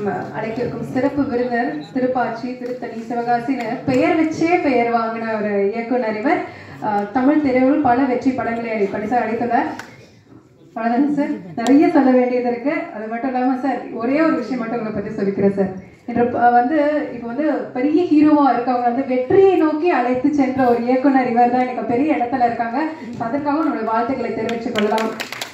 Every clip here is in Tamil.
அழைக்கிருக்கும் சிறப்பு விருந்தினர் திருப்பாச்சி, திருத்தணி, சிவகாசின்னு பெயர் வச்சே பெயர் வாங்கின ஒரு இயக்குனர் இவர். தமிழ் திரையுள் பல வெற்றி படங்களை பரிசா அளித்துள்ளார். அவ்வளவுதான் சார், நிறைய சொல்ல வேண்டியது இருக்கு. அது மட்டும் இல்லாம சார், ஒரே ஒரு விஷயம் மட்டும் உங்களை பத்தி சொல்லிக்கிறேன் சார். இன்று இப்போ பெரிய ஹீரோவா இருக்கவங்க வெற்றியை நோக்கி அழைத்து சென்ற ஒரு இயக்குனர் இவர் தான். எனக்கு பெரிய இடத்துல இருக்காங்க. அதற்காக நம்மளுடைய வாழ்த்துக்களை தெரிவித்துக் கொள்ளலாம்.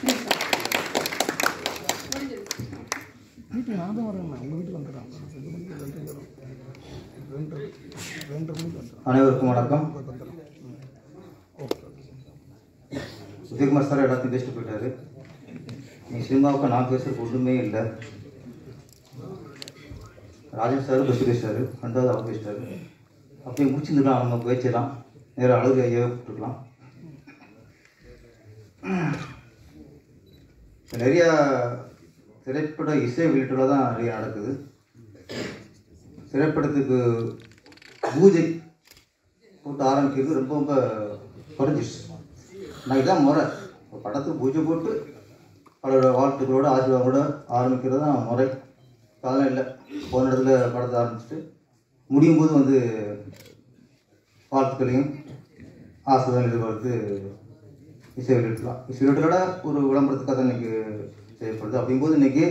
அனைவருக்கும் வணக்கம். உதயகுமார் சார் எல்லாத்தையும் பேசிட்டு போயிட்டாரு. நீ சினிமாவுக்கு நான் பேசுறது ஒன்றுமே இல்லை. ராஜன் சார் பஸ் பேசிட்டாரு, ரெண்டாவது அவர் பேசிட்டாரு. அப்படியே முடிச்சுருந்துக்கலாம், நம்ம பேச்சிடலாம், நேரம் அழகு ஏற்பட்டுருக்கலாம். நிறையா திரைப்பட இசை வெளியீட்டுல தான் நிறைய நடக்குது. திரைப்படத்துக்கு பூஜை போட்டு ஆரம்பிக்கிறது ரொம்ப ரொம்ப குறைஞ்சிடுச்சு. நான் இதான் முறை, படத்துக்கு பூஜை போட்டு பலரோட வாழ்த்துக்களோட ஆசீர்வாதங்களோட ஆரம்பிக்கிறது தான் முறை. அதெல்லாம் இல்லை. போன இடத்துல படத்தை ஆரம்பிச்சுட்டு முடியும் போது வாழ்த்துக்களையும் ஆசீர்வாதம் எதிர்பார்த்து இசை வெளியிடலாம். இசை வெளியிட்டோட ஒரு விளம்பரத்துக்காக தான் இன்றைக்கி செய்யப்படுது. அப்படிங்கும்போது இன்றைக்கி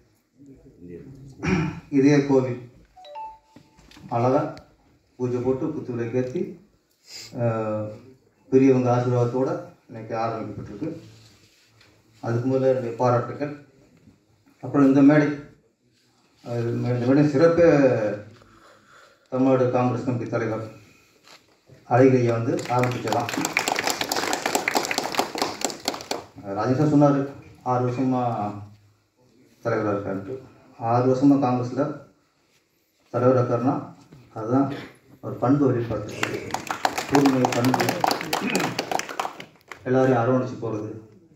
இதே கோவில் அழகாக பூஜை போட்டு குத்து விளக்கேற்றி பெரியவங்க ஆசீர்வாதத்தோடு இன்றைக்கி ஆரம்பிக்கப்பட்டிருக்கு. அதுக்கு முதல்ல என்னுடைய பாராட்டுக்கள். அப்புறம் இந்த மேடை சிறப்பு தமிழ்நாடு காங்கிரஸ் கமிட்டி தலைவர் அழகையை ஆரம்பிச்சிடலாம். ராஜேஷ் சார் சொன்னார் 6 வருஷமாக தலைவராக இருக்காருன்ட்டு. 6 வருஷமாக காங்கிரஸில் தலைவராக இருக்காருன்னா அதுதான் ஒரு பண்பு வெளிப்பாடு, தூய்மை பண்பு, எல்லாரையும் அரவணைச்சு போகிறது.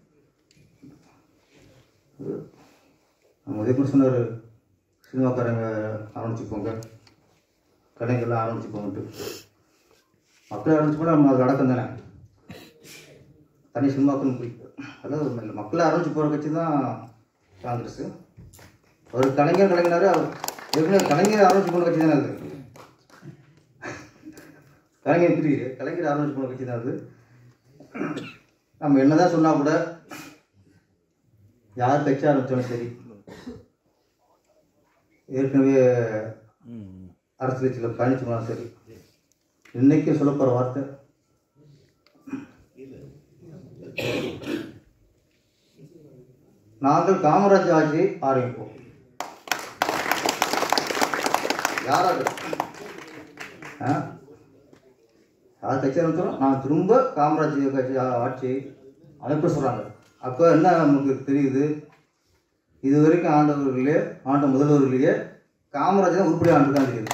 உதயகுமார் சொன்னார், சினிமாக்காரங்க ஆரம்பிச்சு போங்க, கடைகள்லாம் ஆரம்பிச்சு போங்கன்ட்டு. மக்களை ஆரம்பிச்சு போனால் நம்ம அது அடக்கம் தானே, தனி சினிமாக்குன்னு பிடிக்கும். அதாவது மக்களை ஆரம்பிச்சு போகிற கட்சி தான் காங்கிரஸ். ஒரு கலைஞர்னாரு, ஏற்கனவே கலைஞர் ஆரம்பிச்சு போன கட்சி தானே அது. கலைஞர் பிரிவு கலைஞர் ஆரம்பிச்சு போன கட்சி தான் அது. நம்ம என்னதான் சொன்னால் கூட யார் கட்சி ஆரம்பித்தாலும் சரி, ஏற்கனவே அரசியல் கட்சியில் பயணிச்சோம்னாலும் சரி, இன்னைக்கு சொல்ல போகிற வார்த்தை நாங்கள் காமராஜ் ஆட்சியை ஆரம்பிப்போம். யாராக யார் கட்சி ஆரம்பித்தாலும் நான் திரும்ப காமராஜ் கட்சி ஆட்சியை அமைப்பு சொல்கிறாங்க. அப்போ என்ன நமக்கு தெரியுது, இது வரைக்கும் ஆண்ட முதல்வர்களையே காமராஜ் தான் உருப்படியாக ஆண்டுதான் தெரியுது.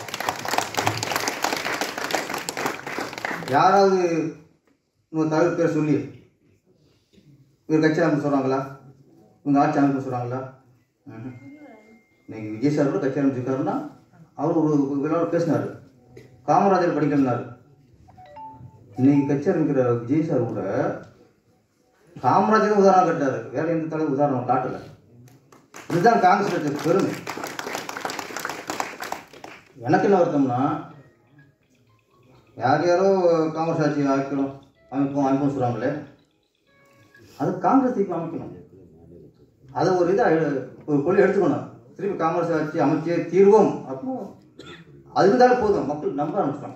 யாராவது இன்னொரு தலைவர் பேர் சொல்லி இவர் கட்சி அமைப்பு சொல்கிறாங்களா, இவங்க ஆட்சி அமைப்பு சொல்கிறாங்களா? இன்னைக்கு விஜய் சார் கூட கட்சி ஆரம்பிச்சிருக்காருன்னா அவர் ஒரு விழாவில் பேசினார், காமராஜர் படிக்கணுன்னாரு. இன்னைக்கு கட்சி ஆரம்பிக்கிற விஜய் சார் கூட காமராஜர் உதாரணம் காட்டாரு, வேற எந்த தலைவர் உதாரணம் காட்டலை. இதுதான் காங்கிரஸ் கட்சி பெருமை. எனக்கு என்ன வருத்தம்னா, யாரோ காங்கிரஸ் ஆட்சி அமைப்போம் சொல்கிறாங்களே, அது காங்கிரஸ் தீர்ப்பு அமைக்கணும். அதை ஒரு ஒரு கொள்ளி எடுத்துக்கணும். திருப்பி காங்கிரஸ் ஆட்சி அமைச்சே தீர்வோம், அப்போ அது இருந்தாலும் போதும், மக்கள் நம்ப ஆரம்பிச்சிட்டாங்க.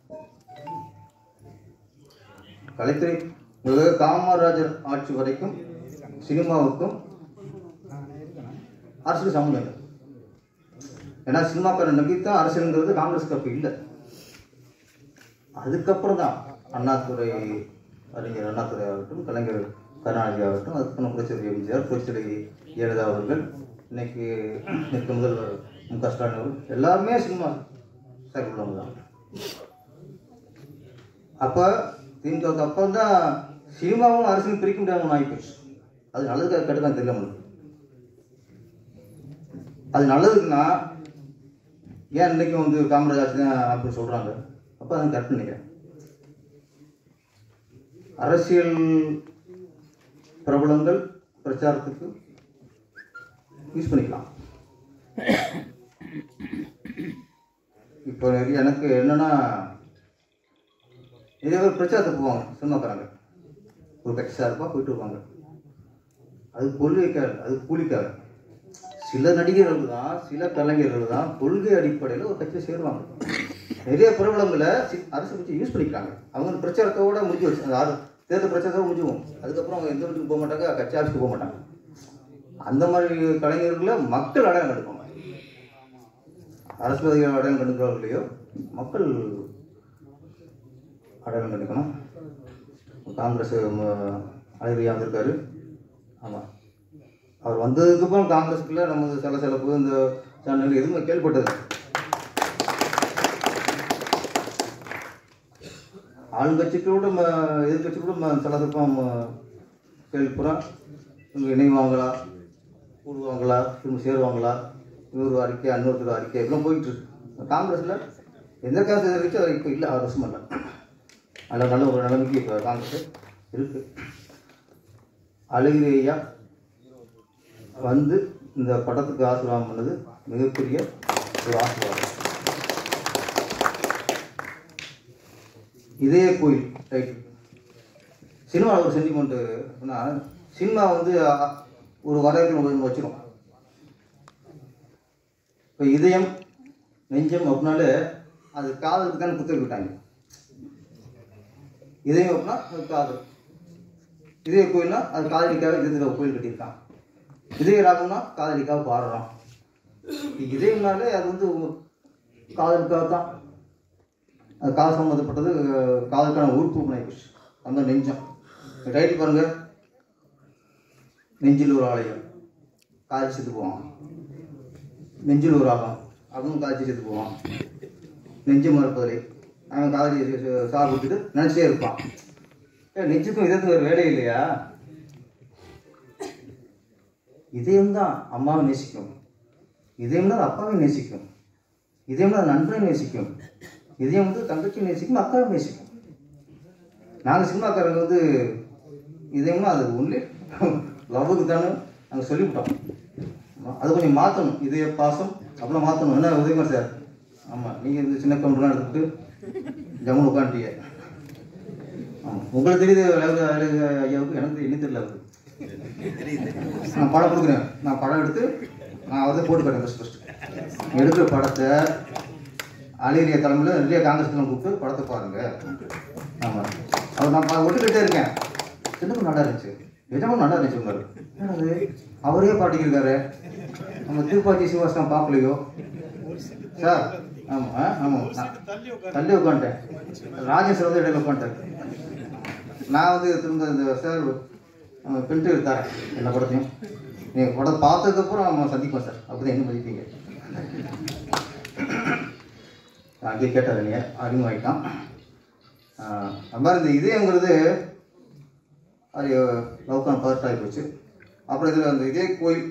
கலைத்துறை காமராஜர் ஆட்சி வரைக்கும் சினிமாவுக்கும் அரசுக்கு சம்மந்தம் இல்லை. ஏன்னா சினிமாக்காரன் நம்பித்தான் அரசியலுங்கிறது காங்கிரஸுக்கு அப்போ இல்லை. அதுக்கப்புறம் தான் அண்ணாதுரை, அறிஞர் அண்ணாதுரை ஆகட்டும், கலைஞர் கருணாநிதி ஆகட்டும், அதுக்கப்புறம் புரட்சித்தலைவி எம்ஜிஆர், புரட்சித்தலைவி ஜெயலலிதா அவர்கள், இன்னைக்கு முதல்வர் மு.க. ஸ்டாலின் அவர்கள், எல்லாருமே சினிமா சைடு உள்ளவங்க தான். அப்போ திமுகவுக்கு அப்புறம் தான் சினிமாவும் அரசியலும் பிரிக்க முடியாமல் ஆகிப்போச்சு. அது நல்லதுக்காக கட்டுதான் தெரியல நம்மளுக்கு. அது நல்லதுக்குன்னா ஏன் இன்னைக்கு காமராஜ் ஆட்சி தான் அப்படின்னு சொல்கிறாங்க. அப்போ அது கரெக்ட் நினைக்கிறேன். அரசியல் பிரபலங்கள் பிரச்சாரத்துக்கு யூஸ் பண்ணிக்கலாம். இப்போ எனக்கு என்னென்னா இதே ஒரு பிரச்சாரத்துக்கு போவாங்க சினிமாக்காரங்க, ஒரு கட்சி சார்பாக போயிட்டு வருவாங்க. அது கொள்கைக்காக, அது கூலிக்காக. சில நடிகர்கள் தான், சில கலைஞர்கள் தான் கொள்கை அடிப்படையில் ஒரு கட்சியை சேருவாங்க. நிறைய பிரபலங்களை அரசு கட்சி யூஸ் பண்ணிக்கிறாங்க. அவங்க பிரச்சாரத்தோட முடிஞ்சு வச்சு, அந்த தேர்தல் பிரச்சாரத்தோடு முடிஞ்சுவோம். அதுக்கப்புறம் அவங்க எந்த வீட்டுக்கு போக மாட்டாங்க, கட்சி ஆஃபீஸுக்கு போக மாட்டாங்க. அந்த மாதிரி கலைஞர்களை மக்கள் அடையாளம் கண்டுப்பாங்க. அரசியல்வாதிகள் அடையாளம் கண்டுக்கிறவர்களையோ மக்கள் அடையாளம் கண்டுக்கணும். காங்கிரஸ் அழகிரியா வந்திருக்காரு. ஆமாம், அவர் வந்ததுக்கப்புறம் காங்கிரஸுக்குள்ள நம்ம செலப்பு இந்த சேனல் எதுவுமே கேள்விப்பட்டது. ஆளுங்கட்சிக்கு கூட எதிர்கட்சி கூட செலதுக்கும் கேள்விப்புறோம். இவங்க இணைவாங்களா, கூடுவாங்களா, திரும்ப சேருவாங்களா, இன்னொரு அறிக்கை இன்னொருத்தர் அறிக்கை இப்படிலாம் போயிட்டு இருக்கு. காங்கிரஸில் எந்த காசு எதிர்கட்சி அது இப்போ இல்லை, 6 வருஷம் இல்லை. அதில் நல்ல ஒரு நிலைமைக்கு இப்போ காங்கிரஸ் இருக்குது. அழகிரி ஐயா வந்து இந்த படத்துக்கு ஆசீர்வாதம் பண்ணது மிகப்பெரிய ஒரு ஆசீர்வாதம். இதே கோயில் டைட்டில் சினிமாவில் ஒரு சென்டிமெண்ட்டுனா, சினிமா வந்து ஒரு வரவேற்பு வச்சிடும். இப்போ இதயம் நெஞ்சம் அப்படின்னாலே அது காதலுக்கு தானே குத்து விட்டாங்க. இதயம் அப்படின்னா அது காதல், இதய கோயில்னா அது காதலிக்காக இதயத்தில் கோயில் கட்டியிருக்கான். இதய ராகம்னா காதலிக்காக பாடுறான். இதயம்னாலே அது வந்து காதலுக்காக தான். அது காதல் சம்மந்தப்பட்டது, காதலுக்கான உறுப்பு நைபுஷ். அந்த நெஞ்சம் டைட்டில் பாருங்க, நெஞ்சில் ஒரு ஆலயம், காதல் செத்து போவான். நெஞ்சில் ஒரு ஆகம், அவனும் காதலிச்சு செத்து போவான். நெஞ்சு மறுப்பதில்லை, அவன் காதலி சார் விட்டுட்டு நினச்சிட்டே இருப்பான். நெஞ்சுக்கும் இதற்கு ஒரு வேலை இல்லையா? இதயம்தான் அம்மாவை நேசிக்கும், இதயம்தான் அப்பாவை நேசிக்கும், இதயம்தான் நண்பனை நேசிக்கும், இதயம் வந்து தங்கச்சியை நேசிக்கும், அக்காவை நேசிக்கும். நாங்கள் சினிமாக்காரங்க வந்து இதயம்னா அது ஒன்லி லவ்வுக்கு தானே நாங்கள் சொல்லிவிட்டோம். அது கொஞ்சம் மாற்றணும், இதய பாசம் அப்படிலாம் மாற்றணும். என்ன உதயகுமார் சார்? ஆமாம், நீங்கள் இந்த சின்ன கவுண்டர்லாம் எடுத்துக்கிட்டு ஜம்முன்னு உட்காந்துட்டீங்க. ஆமாம், உங்களுக்கு தெரியுது ஐயாவுக்கு, எனக்கு என்ன தெரியல. அவருக்கு நான் படம் கொடுக்குறேன், நான் படம் எடுத்து நான் அவரை போட்டு காட்டேன். ஃபஸ்ட்டு எடுக்கிற படத்தை அழகிரியா தலைமையில் நிறைய காங்கிரஸ் கூப்பிட்டு படத்தை பாருங்க. ஆமாம், அவர் நான் ஒட்டுக்கிட்டே இருக்கேன். சின்னமும் நல்லா இருந்துச்சு, நிஜமும் நல்லா இருந்துச்சு. என்னது அவரே பாட்டிக்கிருக்காரு, நம்ம திருப்பாச்சி சிவாசனம் பார்க்கலையோ சார்? ஆமாம் ஆமாம், தள்ளி உட்காந்துட்டேன். ராஜேஷ் வந்து இடையில உட்காந்துட்டார். நான் வந்து திரும்ப இந்த சார் பிரிண்ட் எடுத்தாரேன் எல்லா படத்தையும். நீங்கள் படத்தை பார்த்ததுக்கப்புறம் நம்ம சந்திப்போம் சார், அப்படி தான் என்ன மதிப்பீங்க. அங்கேயே கேட்டார், நீங்கள் அறிமுகமாகிட்டான். அது மாதிரி இந்த இதயங்கிறது அது லவ்க்கான பார்ட் ஆகி போச்சு. அப்புறம் இதில் அந்த இதே கோயில்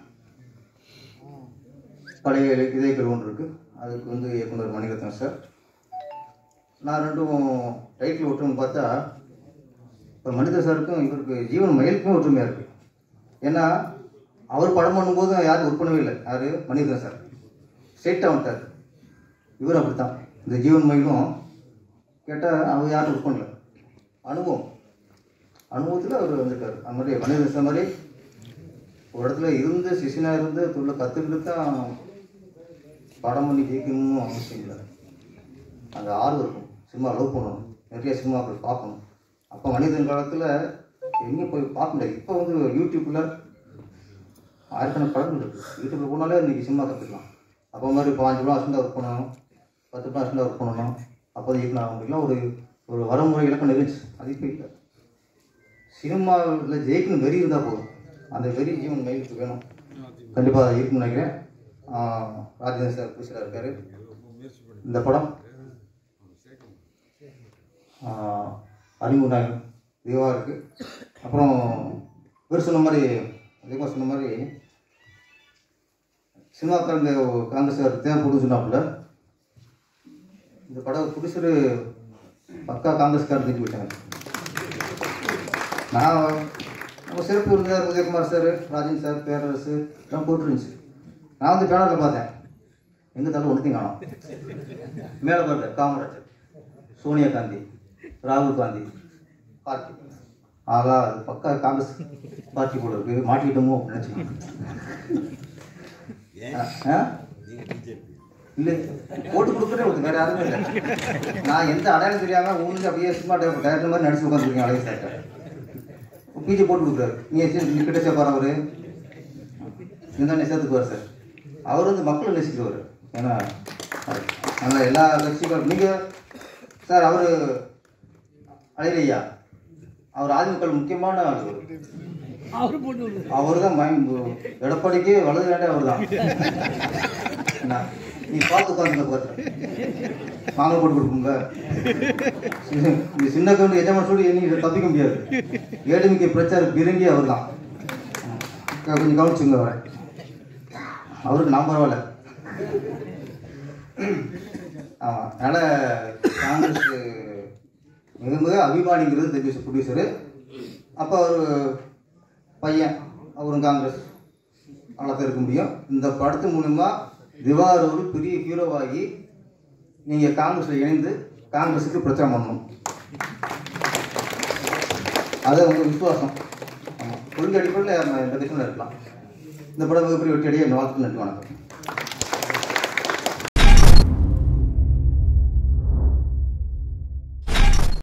பழைய இதய கருவன் இருக்குது, அதுக்கு வந்து இயக்குனர் மணிரத்னம் சார். நான் ரெண்டும் டைட்டில் ஒற்றுமை பார்த்தா, இப்போ மனித சாருக்கும் இவருக்கு ஜீவன் மயிலுக்கும் ஒற்றுமையாக இருக்குது. ஏன்னா அவர் படம் பண்ணும்போது யாரும் ஒர்க் பண்ணவே இல்லை. யார்? மணிரத்னம் சார் ஸ்ட்ரெயிட்டாக வந்துட்டார். இவர் அப்படி தான். இந்த ஜீவன் மயிலும் கேட்டால் அவர் யாரும் ஒர்க் பண்ணல. அனுபவத்தில் அவர் வந்துட்டார். அது மாதிரி மனிதன் சார் மாதிரி ஒரு இடத்துல இருந்து சிஷினாக இருந்து தொழில் கற்றுக்கிட்டு தான் படம் பண்ணி ஜெயிக்கணும்னு அவசியம் இல்லை. அந்த ஆர்வம் இருக்கும், சினிமா லவ் பண்ணணும், நிறைய சினிமாக்கள் பார்க்கணும். அப்போ மனிதன் காலத்தில் எங்கேயும் போய் பார்க்க முடியாது. இப்போ வந்து யூடியூப்பில் ஆயிரக்கணக்கான படங்கள் இருக்குது. யூடியூப்பில் போனாலே இன்றைக்கி சினிமா கற்றுக்கலாம். அப்போ மாதிரி 5 வருஷம் ஒர்க் பண்ணணும், 10 வருஷம் ஒர்க் பண்ணணும், அப்போ தான் இயக்குனர் ஆக முடியலாம். ஒரு வரமுறை இலக்கணம் இருந்துச்சு, அது இப்போ இல்லை. சினிமாவில் ஜெயிக்கணும் வெறி இருந்தால் போதும். அந்த வெறி ஜீவன் மயிலுக்கு வேணும், கண்டிப்பாக அதை இருக்குன்னு நினைக்கிறேன். ராஜேந்திரன் சார் பேசுகிறார் இருக்காரு. இந்த படம் அறிமுகம் இதுவாக இருக்குது. அப்புறம் இவர் சொன்ன மாதிரி, அதிகமாக சொன்ன மாதிரி சினிமாக்காரங்க காங்கிரஸ் தேவைப்படுன்னு சொன்னாப்புல. இந்த படம் புடிசர் பக்கா காங்கிரஸ்காரர் தூக்கி விட்டாங்க. நம்ம சிறப்பு விருந்தினர் உதயகுமார் சார், ராஜன் சார், பேரரசு எல்லாம் போட்டுருந்துச்சு. நான் வந்து பேனரில் பார்த்தேன். எங்கே தள்ள ஒன்றுத்தையும் காணும். மேலே பாருங்க, காமராஜர், சோனியா காந்தி, ராகுல் காந்தி பார்ட்டி. ஆகா, அது பக்கா காங்கிரஸ் பார்ட்டி போல இருக்கு, மாட்டிக்கிட்டோமோ அப்படின்னு இல்லை, ஓட்டு கொடுக்குறே ஒருத்தர், வேறு யாருமே இல்லை. நான் எந்த அடையாளம் தெரியாமல் ஊருக்கு அப்படியே சும்மா டேரக்டர் மாதிரி நடிச்சு உட்காந்துருக்கேன். அழகே சார் பிஜே போட்டு கொடுக்குறாரு. நீங்கள் கிட்ட சேப்பார் அவர் இந்த சேர்த்துக்குவார் சார். அவர் வந்து மக்களை நேசிக்கிறவர். ஏன்னா நல்லா எல்லா கட்சிகளும் நீங்கள் சார் அவர் அழகையா அவர் ஆதிமுக முக்கியமான ஆள். அவர் தான் எடப்பாடிக்கு வலது வேண்டே அவர் தான். நீ பார்த்து உட்காந்து பார்த்து மாங்க போட்டு கொடுக்குங்க. சின்ன கவுண்ட் எஜமான சொல்லி நீங்கள் தப்பிக்க முடியாது. ஏடிமிக்க பிரச்சார பிறங்கி அவர் தான். கொஞ்சம் கவனிச்சுங்க அவரை. அவருக்கு நான் பரவாயில்ல. ஆமாம், அதனால் காங்கிரஸ் மிக மிக அபிமானிங்கிறது தெரிஞ்ச ப்ரொடியூசரு. அப்போ அவர் பையன் அவரும் காங்கிரஸ் நல்லா இருக்க முடியும். இந்த படத்து மூலமா திவாகர் ஒரு பெரிய ஹீரோவாகி நீங்கள் காங்கிரஸில் இணைந்து காங்கிரஸுக்கு பிரச்சாரம் பண்ணணும். அது உங்கள் விசுவாசம். ஆமாம், கொள்கை அடிப்படையில் இந்த கட்சியில் இருக்கலாம். இந்த படம் மிகப்பெரிய வெற்றி அடைய இந்த வாழ்த்துக்கள். நன்றி, வணக்கம்.